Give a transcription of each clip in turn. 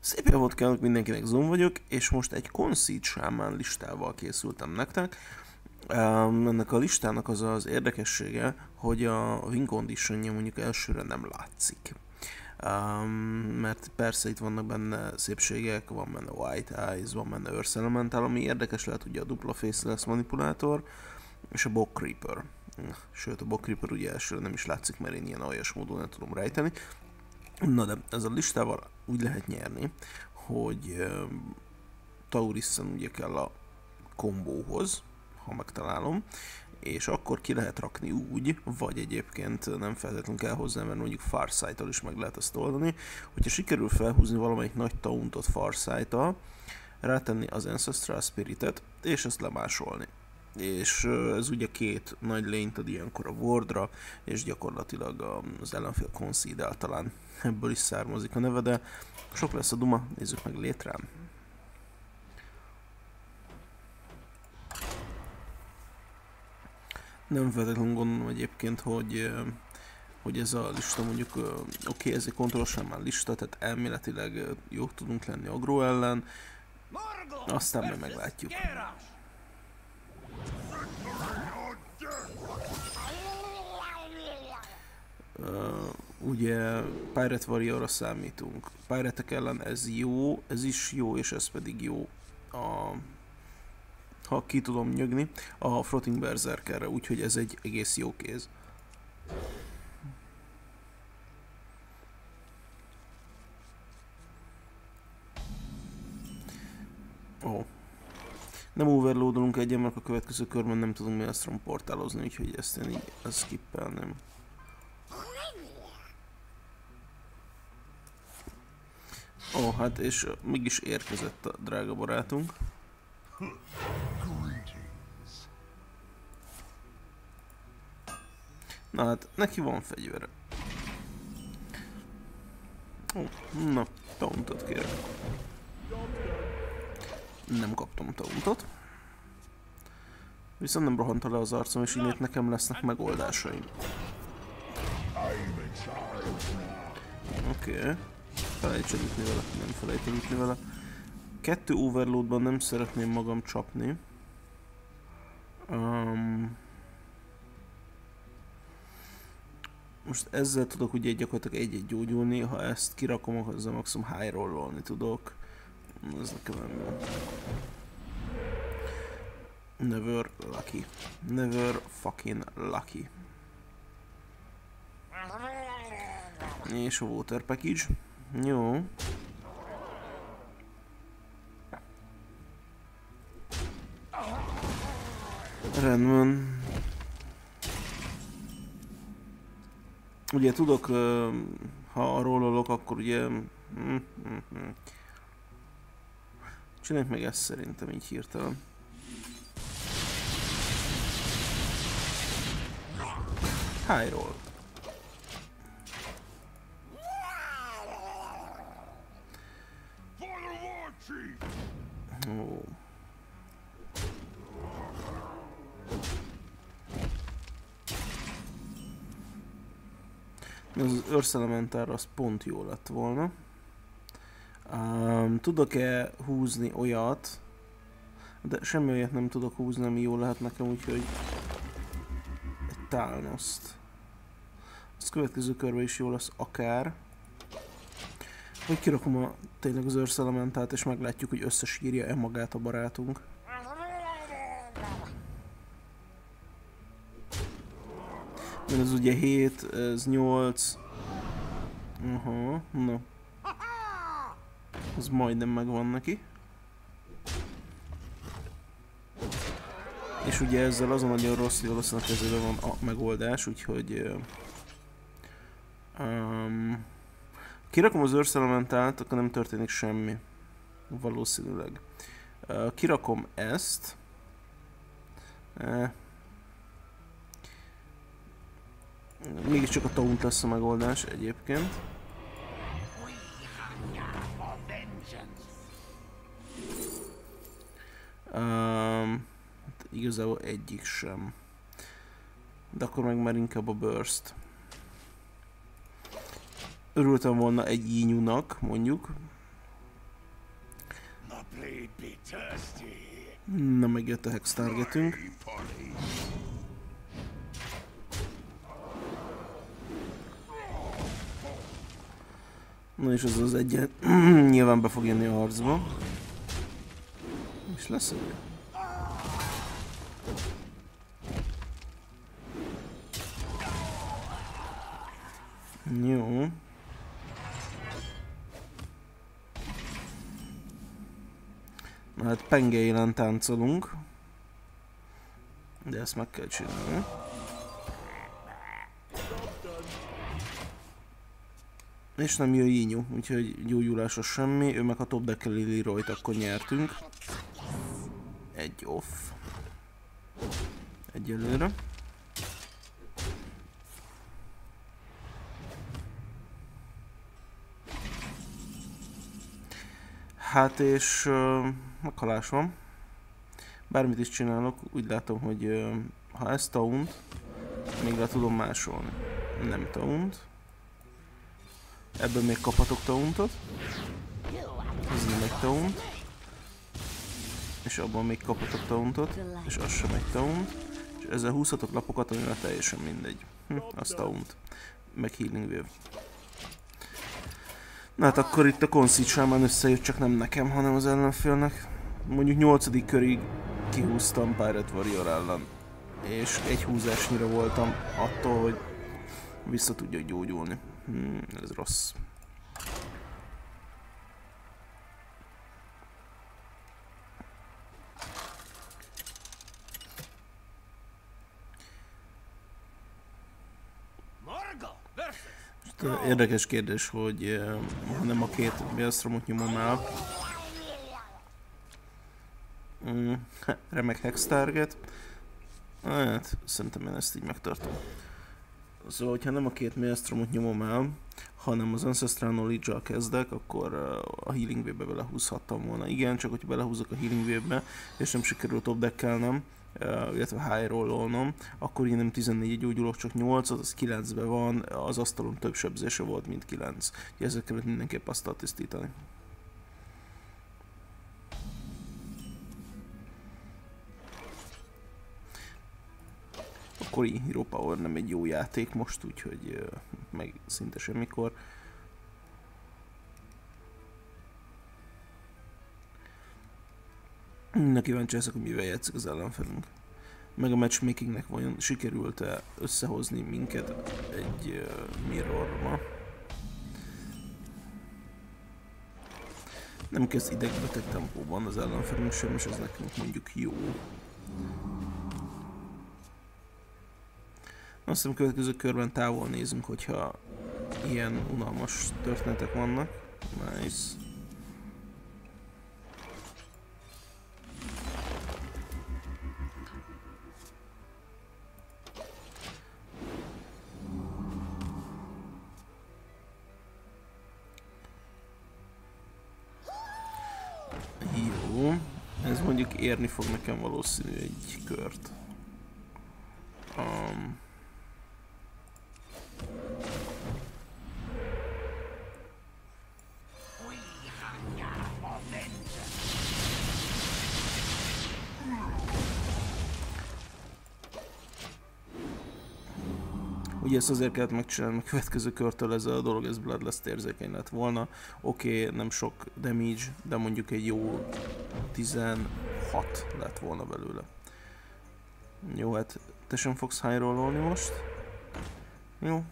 Szép javot kívánok mindenkinek, Zoom vagyok, és most egy Conceit Shaman listával készültem nektek. Ennek a listának az az érdekessége, hogy a win conditionja mondjuk elsőre nem látszik. Mert persze itt vannak benne szépségek, van benne White Eyes, van benne Earth Elemental, ami érdekes lehet ugye a dupla Faceless manipulátor, és a Bog Creeper. Sőt, a Bog Creeper ugye elsőre nem is látszik, mert én ilyen aljas módon nem tudom rejteni. Na de ez a listával úgy lehet nyerni, hogy Taurissen ugye kell a kombóhoz, ha megtalálom, és akkor ki lehet rakni úgy, vagy egyébként nem feltétlenül kell hozzá, mert mondjuk Farsight-tal is meg lehet ezt oldani, hogyha sikerül felhúzni valamelyik nagy tauntot Farsight-tal, rátenni az Ancestral Spiritet, és ezt lemásolni. És ez ugye két nagy lényt ad ilyenkor a Wardra, és gyakorlatilag az ellenfél Concede talán ebből is származik a neve, de sok lesz a duma, nézzük meg létrán. Nem feltétlenül gondolom egyébként, hogy ez a lista mondjuk, oké, ez egy kontrollosan már lista, tehát elméletileg jók tudunk lenni agro ellen, aztán majd meglátjuk. Ugye Pirate Warrior-ra számítunk. Pirate-ek ellen ez jó, ez is jó, és ez pedig jó, ha ki tudom nyögni, a Frotting Berserkerre, úgyhogy ez egy egész jó kéz. Ó. Nem overloadolunk egyen, mert a következő körben nem tudunk Maelstrom portálozni, úgyhogy ezt én így skippelném. Ó, hát és mégis érkezett a drága barátunk. Na hát, neki van fegyvere. Ó, na, tauntot kérek. Nem kaptam tauntot. Viszont nem rohanta le az arcom, és innét nekem lesznek megoldásaim. Oké. Felejtsd ütni vele, nem felejtem ütni vele. 2 overloadban nem szeretném magam csapni. Most ezzel tudok ugye gyakorlatilag egy-egy gyógyulni, ha ezt kirakom, akkor maximum high rollolni tudok. Ez nekem nem jó. Never lucky. Never fucking lucky. És a water package. Jó. Rendben. Ugye tudok, ha rollolok, akkor ugye... Csináljuk meg ezt szerintem így hirtelen. High roll. Ó. Az Earth Elemental az pont jó lett volna. Tudok-e húzni olyat, de semmi olyat nem tudok húzni, ami jó lehet nekem, úgyhogy egy Thalnost. Az következő körben is jó lesz akár. Vagy kirakom tényleg az Earth Elementalt, és meglátjuk, hogy összesírja-e magát a barátunk. Ez ugye 7, ez 8. Aha, na. Az majdnem megvan neki. És ugye ezzel azon nagyon rossz, hogy valószínűleg kezében van a megoldás, úgyhogy... kirakom az Earth Elementalt, akkor nem történik semmi. Valószínűleg. Kirakom ezt. Mégiscsak a taunt lesz a megoldás egyébként. Igazából egyik sem. De akkor meg már inkább a burst. Örültem volna egy ínyúnak, mondjuk. Na, megjött a Hex targetünk. Na és az az egyen nyilván be fog jönni a harcba. És lesz egy. Jó. Na hát penge élen táncolunk. De ezt meg kell csinálni. És nem jön Yinyu, úgyhogy gyógyulásos semmi, ő meg ha top deckeli Leroyt, akkor nyertünk. Egy off. Egyelőre. Hát és meghalás van. Bármit is csinálok, úgy látom, hogy ha ez taunt, még le tudom másolni. Nem taunt. Ebből még kaphatok tauntot. Ez nem egy taunt. És abban még kaphatok tauntot. És az sem egy taunt. És ezzel húzhatok lapokat, amivel teljesen mindegy. Az taunt. Meg healing wave. Na hát akkor itt a Conceit Shaman összejött, csak nem nekem, hanem az ellenfélnek. Mondjuk 8. körig kihúztam Pirate Warrior ellen. És egy húzásnyira voltam attól, hogy vissza tudjak gyógyulni. Ez rossz. Érdekes kérdés, hogy ha nem a két Maelstromot nyomom el. Remek Hex target. Hát, szerintem én ezt így megtartom. Szóval, hogyha nem a két Maelstromot nyomom el, hanem az Ancestral Knowledge-al kezdek, akkor a Healing Wave-be belehúzhattam volna. Igen, csak hogyha belehúzok a Healing Wave-be, és nem sikerült top deckelnem, illetve high rollolnom, akkor én nem 14 gyógyulok, csak 8, az 9-ben van, az asztalon több sebzése volt, mint 9. Úgyhogy ezzel kellett mindenképp azt tisztítani. A Kori Hero Power nem egy jó játék most, úgyhogy meg szinte semmikor. Na kíváncsi leszek, hogy mivel játszik az ellenfelünk. Meg a matchmakingnek vajon sikerült-e összehozni minket egy mirrorba. Nem kezd idegbeteg tempóban az ellenfelünk sem, és ez nekünk mondjuk jó. Azt hiszem, következő körben távol nézünk, hogyha ilyen unalmas történetek vannak. Nice. Jó. Ez mondjuk érni fog nekem valószínű egy kört. Ugye ezt azért kellett megcsinálni, a következő körtől ez a dolog, ez Bloodlust érzékeny lett volna. Oké, nem sok damage, de mondjuk egy jó 16 lett volna belőle. Jó, hát te sem fogsz high rollolni most. Jó.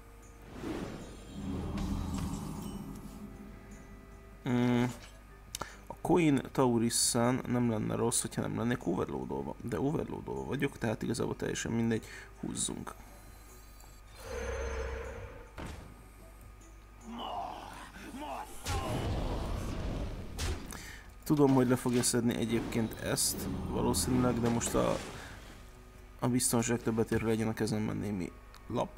A Coin Taurus-szán nem lenne rossz, hogyha nem lennék overloadolva. De overloadolva vagyok, tehát igazából teljesen mindegy, húzzunk. Tudom, hogy le fogja szedni egyébként ezt, valószínűleg, de most a biztonság többet ér, legyen a kezemben némi lap.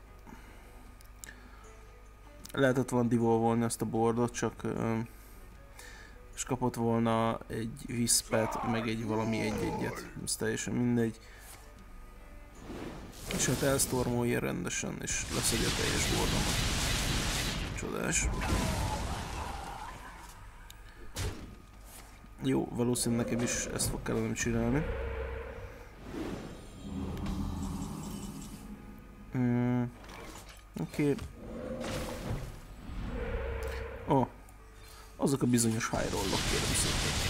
Lehetett volna devolvolni ezt a boardot, csak és kapott volna egy Wispet, meg egy valami egy-egyet. Ez teljesen mindegy. És hát elstormolja rendesen, és leszedje a teljes boardomat. Csodás. Jó, valószínűleg nekem is ezt fog kellene csinálni. Oké. Azok a bizonyos high rollok, kérem szépen.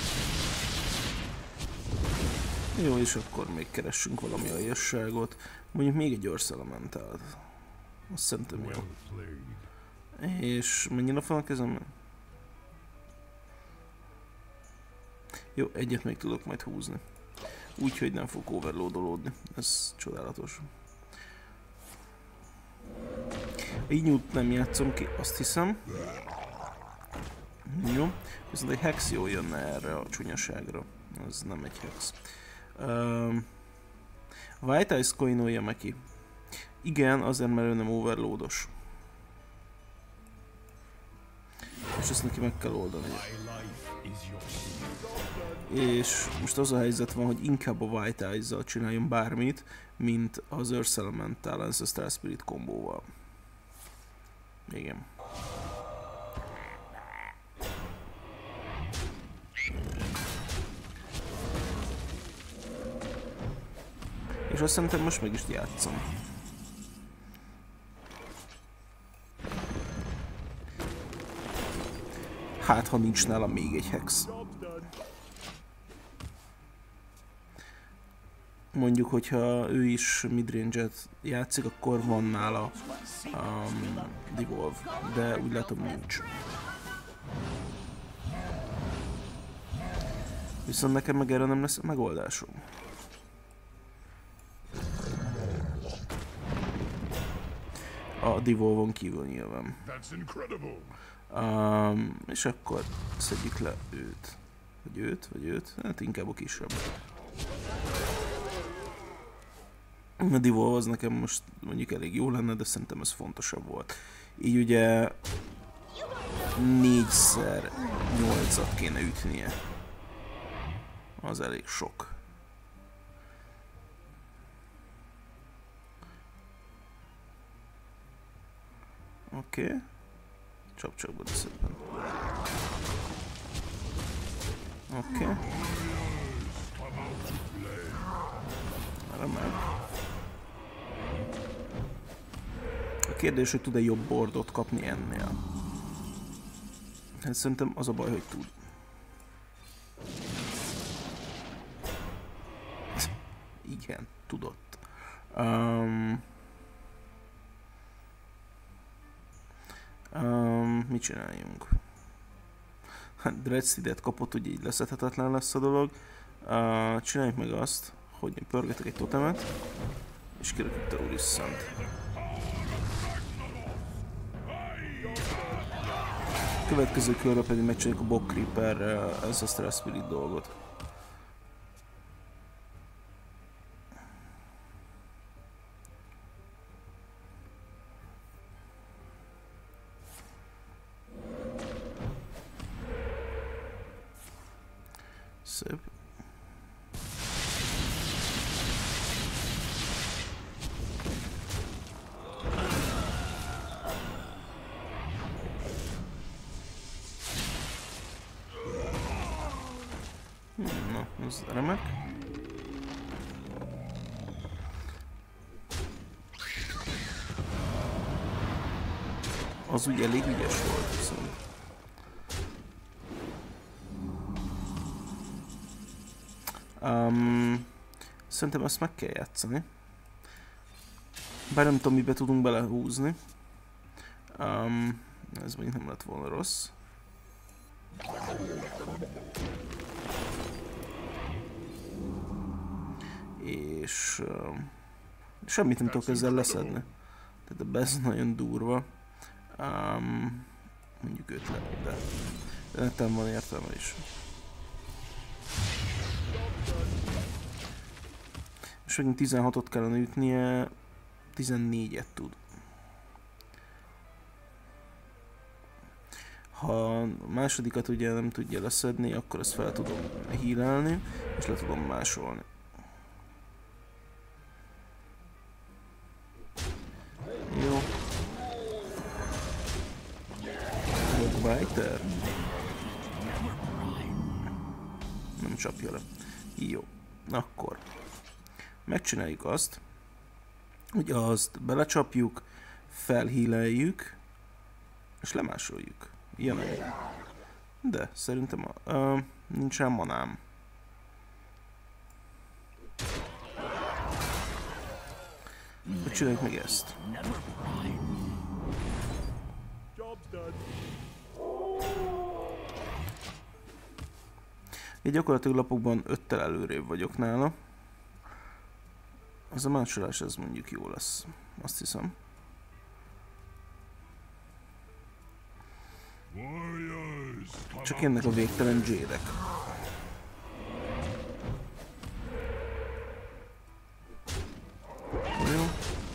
Jó, és akkor még keressünk valami aljasságot. Mondjuk még egy Earth Elementalt. Azt szerintem jó. És mennyire fel a kezemben? Jó, egyet még tudok majd húzni. Úgyhogy nem fog overloadolódni. Ez csodálatos. Így nem játszom ki, azt hiszem. Jó. Viszont egy hex jól jönne erre a csúnyaságra. Ez nem egy hex. White Eyes coinolja meg ki. Igen, azért mert ő nem overloados. És ezt neki meg kell oldani. És most az a helyzet van, hogy inkább a White Eyes-zal csináljon bármit, mint az Earth Elemental Ancestral Spirit kombóval. Igen. És azt szerintem most meg is játszom. Hát, ha nincs nála még egy hex. Mondjuk, hogyha ő is midrange-et játszik, akkor van nála Devolve, de úgy látom nincs. Viszont nekem meg erre nem lesz megoldásom. A Devolve-on kívül nyilván. És akkor szedjük le őt. Vagy őt? Hát inkább a kisebb. A Devolve az nekem most mondjuk elég jó lenne, de szerintem ez fontosabb volt. Így ugye 4x8-at kéne ütnie. Az elég sok. Oké. Csap-csapba, de szépen. Oké. Remek. A kérdés, hogy tud-e jobb boardot kapni ennél. Hát szerintem az a baj, hogy tud. Igen, tudott. Mit csináljunk? Hát Dreadseed-et kapott, ugye így leszedhetetlen lesz a dolog. Csináljuk meg azt, hogy én pörgetek egy totemet, és kirakjuk Terrorisszant. Következő körre pedig megcsináljuk a Bog Creeper Ancestral Spirit dolgot. Szép. Na, ez remek. Az ugye elég ügyes volt, viszont. Szerintem ezt meg kell játszani. Bár nem tudom, mibe tudunk belehúzni. Ez mondjuk nem lett volna rossz. És semmit nem tudok ezzel leszedni. Tehát ez nagyon durva. Mondjuk őt le, de nekem van értelme is. És megint 16-ot kellene ütnie, 14-et tud. Ha a másodikat ugye nem tudja leszedni, akkor ezt fel tudom healelni, és le tudom másolni. Jó. Rogbiter. csapja le. Jó, akkor megcsináljuk azt, hogy azt belecsapjuk, felhíleljük, és lemásoljuk. Ilyen. De szerintem nincs rá manám. Csináljuk meg ezt. Én gyakorlatilag lapokban 5-tel előrébb vagyok nála. Az a másolás, ez mondjuk jó lesz. Azt hiszem. Csak ennek a végtelen Jade-ek. Jó.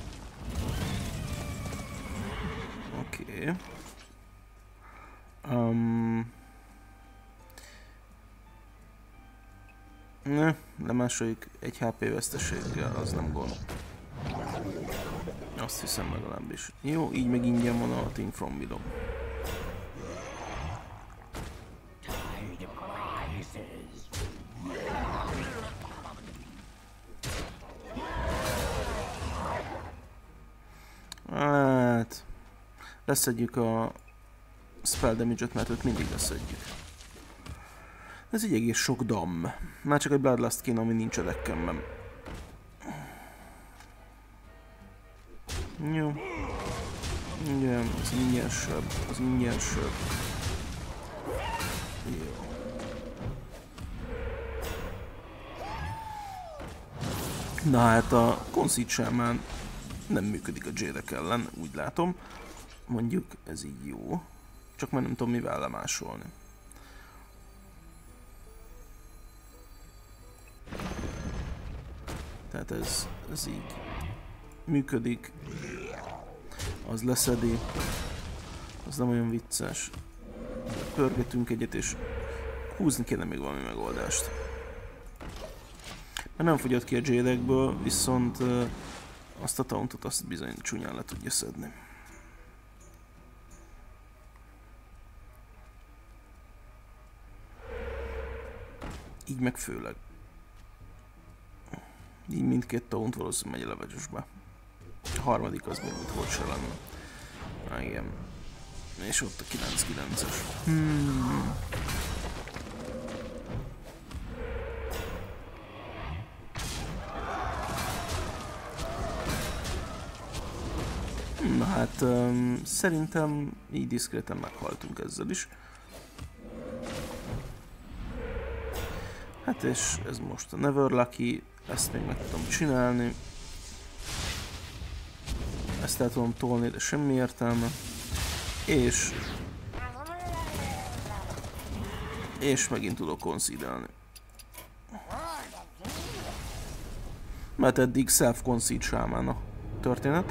Oké. Ne, lemásoljuk egy HP veszteséggel, az nem gond. Azt hiszem legalábbis. Jó, így meg ingyen van a Thing from Below. Hát... leszedjük a spell damage-et, mert őt mindig leszedjük. Ez így egész sok dam. Már csak egy Bloodlust kéne, ami nincs a deckemben. Jó. Igen, az ingyen sebb. Az ingyen sebb. Jó. Na hát a Conceit Shaman nem működik a Jade-ek ellen, úgy látom. Mondjuk ez így jó. Csak már nem tudom mivel lemásolni. Tehát ez így működik. Az leszedi. Az nem olyan vicces. Pörgetünk egyet és húzni kéne még valami megoldást. Mert nem fogyott ki a Jade-ekből, viszont azt a tauntot azt bizony csúnyán le tudja szedni. Így meg főleg. Így mindkét taunt valószínűleg megy a levecsesbe. A harmadik az még ott volt se lenne. Igen. És ott a 9-9-es. Na hát szerintem így diszkréten meghaltunk ezzel is. Hát és ez most a Never Lucky, ezt még meg tudom csinálni. Ezt el tudom tolni, de semmi értelme. És megint tudok concede-elni. Mert eddig self-concede Shaman a történet.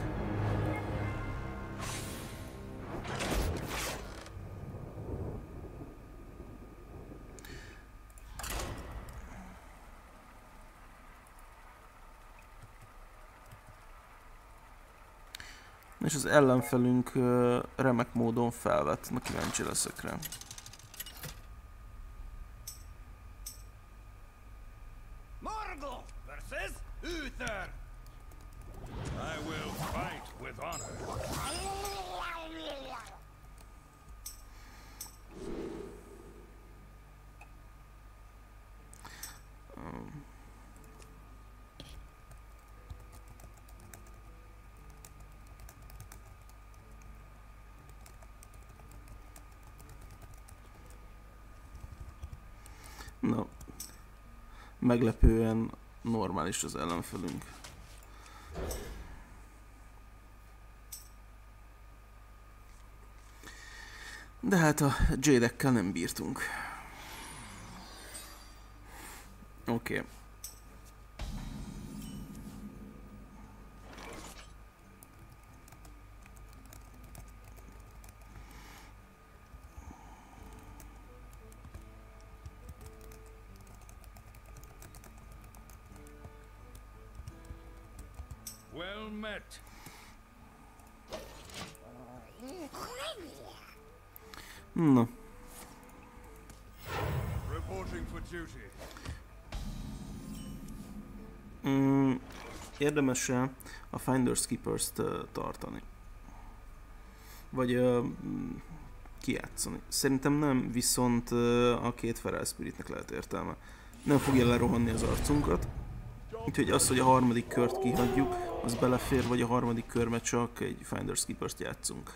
És az ellenfelünk remek módon felvett, na kíváncsi leszek rá. Morgul versus Uther. I will fight with honor. No. Meglepően normális az ellenfelünk. De hát a Jade-ekkel nem bírtunk. Oké. Well met. Na. Reporting for duty. Érdemes-e a Finders Keepers-t tartani? Vagy kijátszani? Szerintem nem, viszont a két Feral Spiritnek lehet értelme. Nem fogja lerohanni az arcunkat. Úgyhogy az, hogy a harmadik kört kihagyjuk, az belefér, vagy a harmadik körbe csak egy Finders Keepers-t játszunk.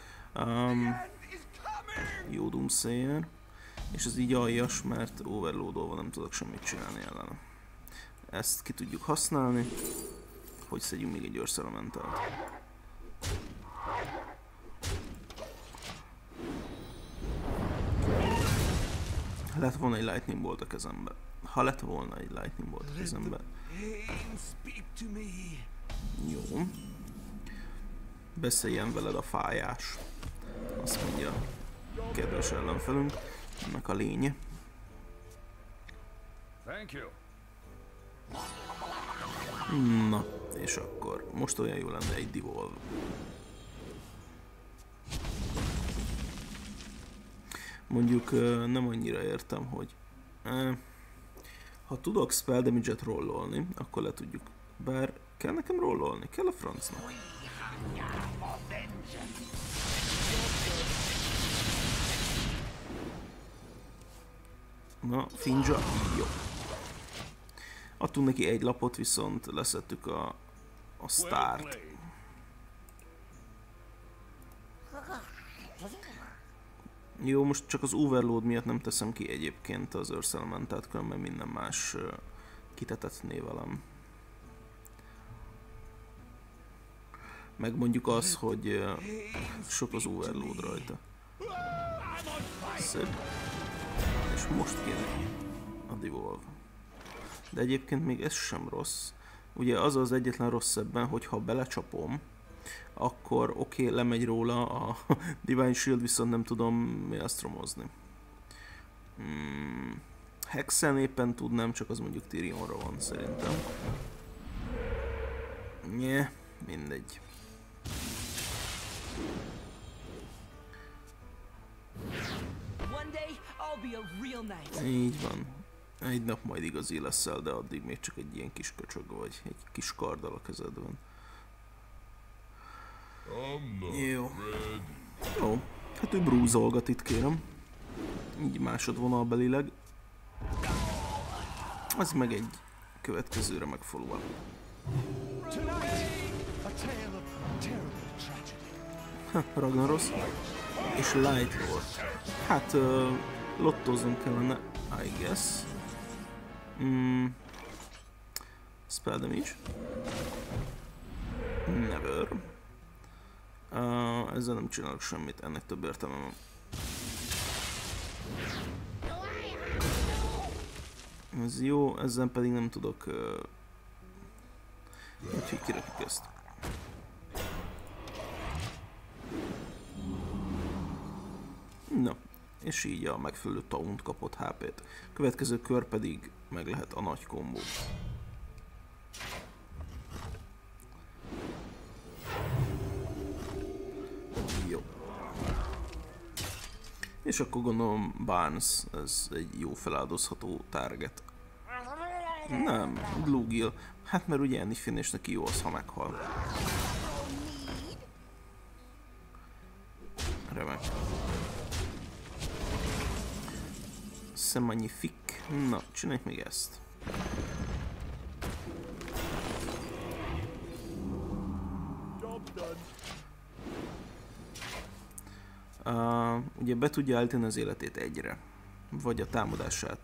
Jó Doomsayer. És ez így aljas, mert overloadolva nem tudok semmit csinálni ellene. Ezt ki tudjuk használni, hogy szedjünk még egy Earth Elementalt. Lett volna egy Lightning Bolt a kezembe. Ha lett volna egy Lightning Bolt a kezembe. Jó. Beszéljen veled a fájás. Azt mondja a kedves ellenfelünk. Ennek a lénye. Na, és akkor most olyan jó lenne egy Devolve. Mondjuk nem annyira értem, hogy ha tudok spell damage-et rollolni, akkor le tudjuk. Bár kell nekem rollolni? Kell a francnak. Na, Finja, jó. Adtunk neki egy lapot, viszont leszettük a Start. Jó, most csak az Overload miatt nem teszem ki egyébként az Earth Elementát, különben minden más kitetetné velem. Meg mondjuk az, hogy sok az Overload rajta. Szép. És most kéne a Devolve. De egyébként még ez sem rossz. Ugye az az egyetlen rossz ebben, hogy ha belecsapom, akkor oké, lemegy róla a Divine Shield, viszont nem tudom maelstromozni. Hexen éppen tudnám, csak az mondjuk Tyrionra van szerintem. Nye, mindegy. Így van. Egy nap majd igazi leszel, de addig még csak egy ilyen kis köcsög vagy, egy kis karddal a kezedben. Jó. Jó. Hát ő brúzolgat itt, kérem. Így másodvonalbelileg. Az meg egy következőre megfolva. Ragnaros és Light Lord. Hát lottóznom kellene, I guess. Spell damage. Never. Ezzel nem csinálok semmit, ennek több értelme van. Ez jó, ezzel pedig nem tudok... úgyhogy kirakjuk ezt. Na, és így a megfelelő taunt kapott HP-t. Következő kör pedig meg lehet a nagy kombó. Jó. És akkor gondolom Barnes, ez egy jó feláldozható target. Nem, Bluegill. Hát mert ugye enni finish neki jó az, ha meghal. Remek. Magnifique. Na, csináljuk még ezt. Ugye be tudja állítani az életét egyre. Vagy a támadását.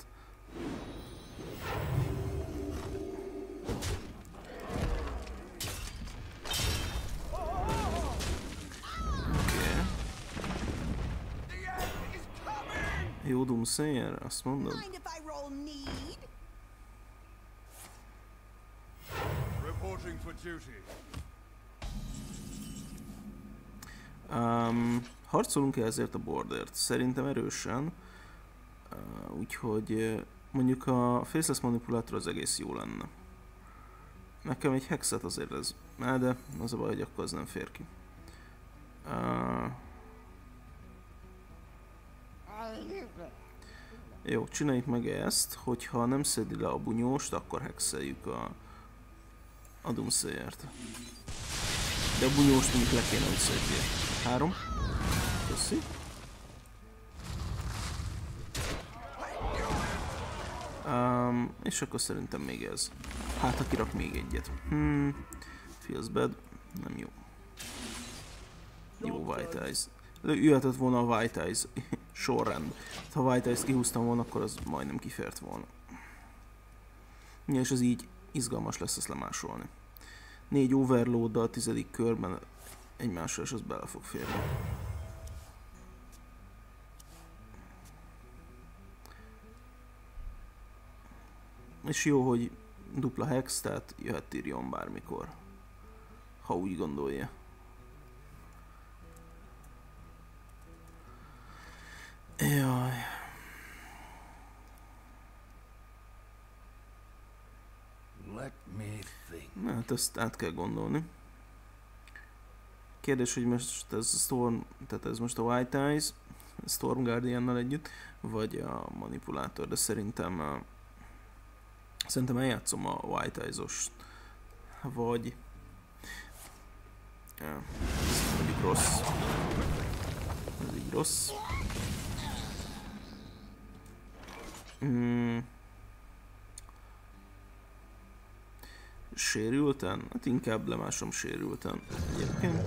Jó Doomsayer, azt mondod? Harcolunk-e ezért a bordert? Szerintem erősen. Úgyhogy mondjuk a Faceless Manipulátor az egész jó lenne. Nekem egy hexet azért ez... de az a baj, hogy akkor az nem fér ki. Jó, csináljuk meg ezt, hogyha nem szedi le a bunyóst, akkor hexeljük a Doomsayert. De a bunyóst mondjuk le kéne, hogy szedjél. 3. Köszi. És akkor szerintem még ez. Hát, ha kirak még egyet. Feels bad. Nem jó. Jó, White Eyes. Jöhetett volna a White Eyes sorrend. Ha White Eyes kihúztam volna, akkor az majdnem kifért volna. Ja, és ez így izgalmas lesz ezt lemásolni. 4 overload-dal a 10. körben egymásra, és az bele fog férni. És jó, hogy dupla hex, tehát jöhet Tyrion bármikor. Ha úgy gondolja. Jaj. Let me think. Na, hát ezt át kell gondolni. Kérdés, hogy most ez a Storm, tehát ez most a White Eyes, Storm Guardiannal együtt, vagy a manipulátor, de szerintem eljátszom a White Eyes-ost, vagy ez mondjuk rossz. Ez így rossz. Sérülten? Hát inkább lemásom sérülten egyébként.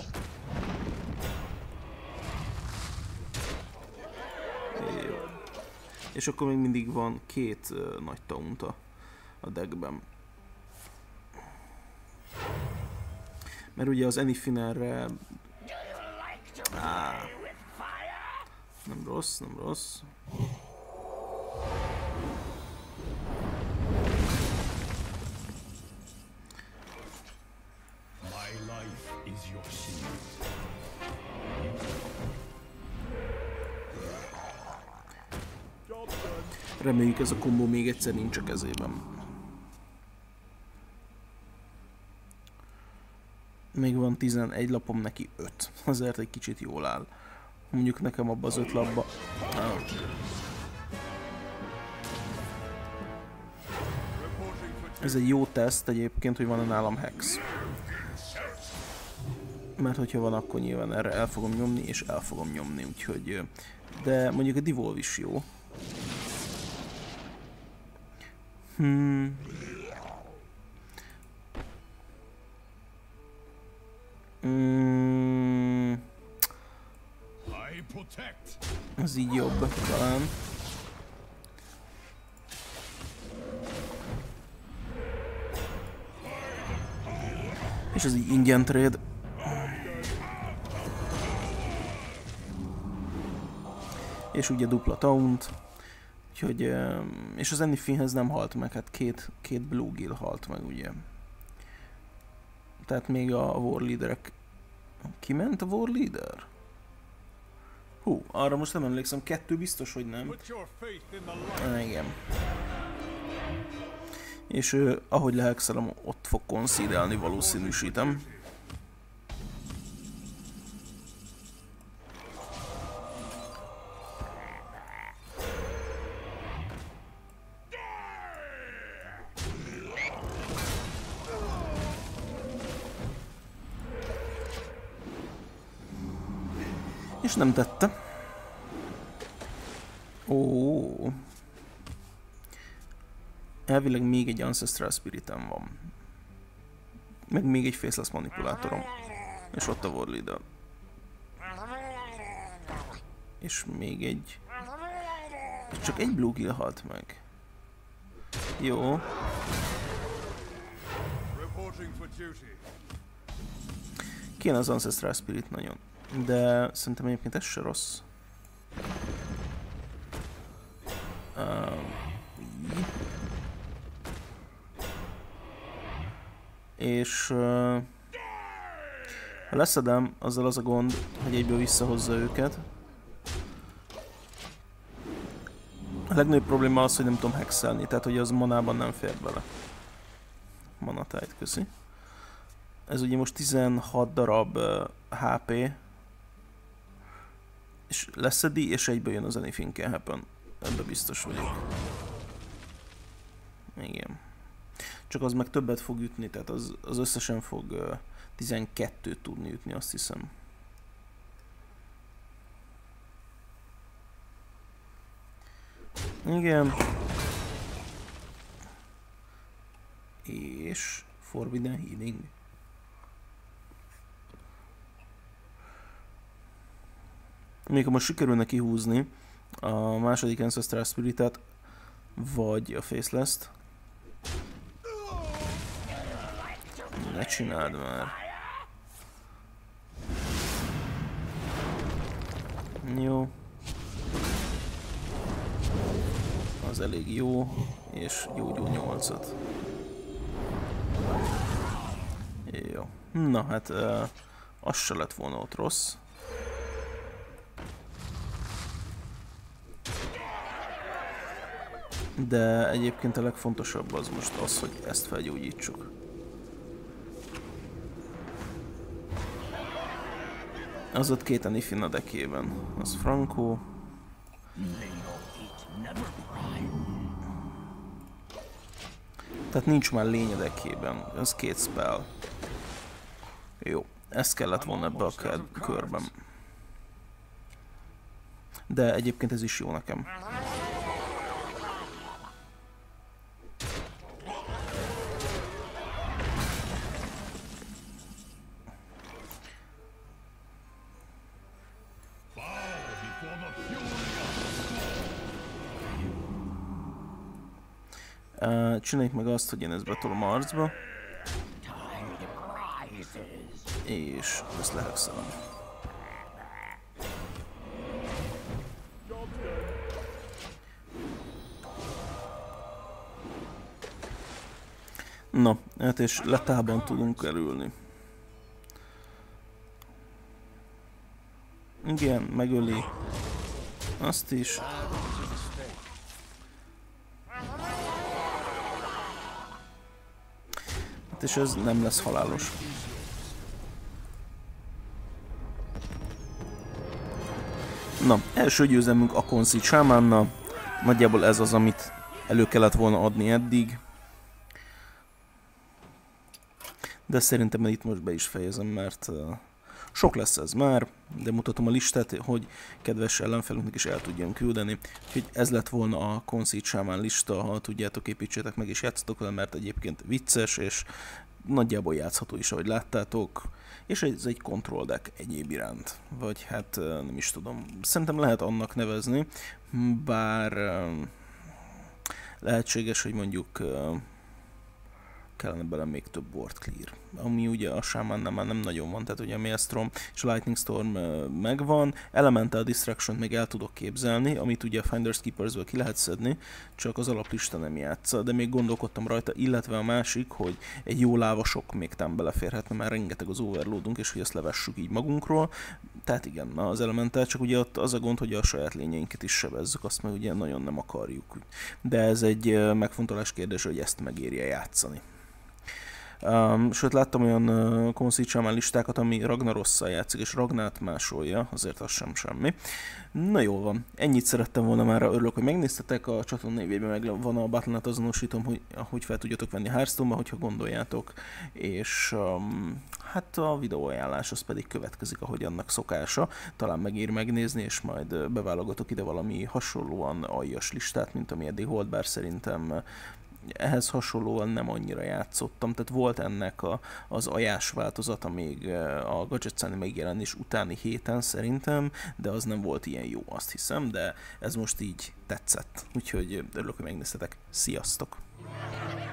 Jó. És akkor még mindig van 2 nagy taunta a deckben. Mert ugye az Anyfinnerre... Nem rossz, nem rossz. Reméljük ez a kombó még egyszer nincs a kezében. Még van 11 lapom, neki 5. Azért egy kicsit jól áll. Mondjuk nekem abba az 5 lapba. Ez egy jó teszt egyébként, hogy van-e nálam hex. Mert hogyha van, akkor nyilván erre el fogom nyomni, és el fogom nyomni, úgyhogy... De mondjuk a Devolve is jó. Ez így jobb talán. És ez így ingyen trade. És ugye dupla taunt. Úgyhogy, és az Anyfinhez nem halt meg, hát két Bluegill halt meg, ugye. Tehát még a Warleaderek... Kiment a Warleader? Hú, arra most nem emlékszem, 2 biztos, hogy nem. Igen. És ahogy lehexelem, ott fog concede-elni, valószínűsítem. És nem tette. Ó. Elvileg még egy Ancestral Spiritem van. Meg még egy Faceless manipulátorom. És ott a Warleader. És még egy... És csak egy Bluegill halt meg. Jó. Kéne az Ancestral Spirit nagyon. De szerintem egyébként ez se rossz. És ha leszedem, azzal az a gond, hogy egyből visszahozza őket. A legnagyobb probléma az, hogy nem tudom hexelni, tehát hogy az manában nem fér bele. Mana tide, köszi. Ez ugye most 16 darab HP. És leszedi, és egyből jön az Anything Can Happen. Ebben biztos vagyok. Igen. csak az meg többet fog ütni, tehát az összesen fog 12-t tudni ütni, azt hiszem. Igen. És Forbidden Healing. Még ha most sikerülne kihúzni a második Ancestral Spiritet, vagy a Faceless-t. Ne csináld már. Jó. Az elég jó, és gyógyul 8-at. Jó. Na hát, az se lett volna ott rossz. De egyébként a legfontosabb az most az, hogy ezt felgyógyítsuk. Az ott két a Nifin a dekében. Az Franco. Tehát nincs már lény a dekében. Az két spell. Jó. Ezt kellett volna ebbe a körben. De egyébként ez is jó nekem. Csináljuk meg azt, hogy én ezt betolom arcba. És ezt lehexelem. Na, hát és letában tudunk kerülni. Igen, megöli azt is. Hát és ez nem lesz halálos. Na, első győzelmünk a Conceit Shaman-nal. Nagyjából ez az, amit elő kellett volna adni eddig. De szerintem itt most be is fejezem, mert sok lesz ez már, de mutatom a listát, hogy kedves ellenfelünknek is el tudjam küldeni. Úgyhogy ez lett volna a Conceit Shaman lista, ha tudjátok, építsétek meg és játszatok vele, mert egyébként vicces, és nagyjából játszható is, ahogy láttátok. És ez egy control deck egyéb iránt. Vagy hát nem is tudom. Szerintem lehet annak nevezni, bár lehetséges, hogy mondjuk kellene bele még több Ward Clear. Ami ugye a Shamannál már nem nagyon van, tehát ugye a Maelstrom és a Lightning Storm megvan. Elemental Distraction még el tudok képzelni, amit ugye a Finders Keepers-ből ki lehet szedni, csak az alaplista nem játsza, de még gondolkodtam rajta, illetve a másik, hogy egy jó lávasok még tám beleférhetne, már rengeteg az overloadunk, és hogy ezt levessük így magunkról. Tehát igen, az Elemental, csak ugye ott az a gond, hogy a saját lényeinket is sebezzük, azt meg ugye nagyon nem akarjuk. De ez egy megfontolás kérdés, hogy ezt megérje játszani. Sőt, láttam olyan Conceit Shaman listákat, ami Ragnarosszal játszik, és Ragnát másolja, azért az sem semmi. Na jó van, ennyit szerettem volna már, örülök, hogy megnéztetek, a csatorna névében meg van a Battle.net, azonosítom, hogy fel tudjatok venni Hearthstone-ba, hogyha gondoljátok, és hát a videóajánlás az pedig következik, ahogy annak szokása, talán megér megnézni, és majd beválogatok ide valami hasonlóan aljas listát, mint ami eddig volt, bár szerintem ehhez hasonlóan nem annyira játszottam, tehát volt ennek az ajás változata még a Gadget megjelenés utáni héten szerintem, de az nem volt ilyen jó, azt hiszem, de ez most így tetszett, úgyhogy örülök, hogy megnéztetek. Sziasztok!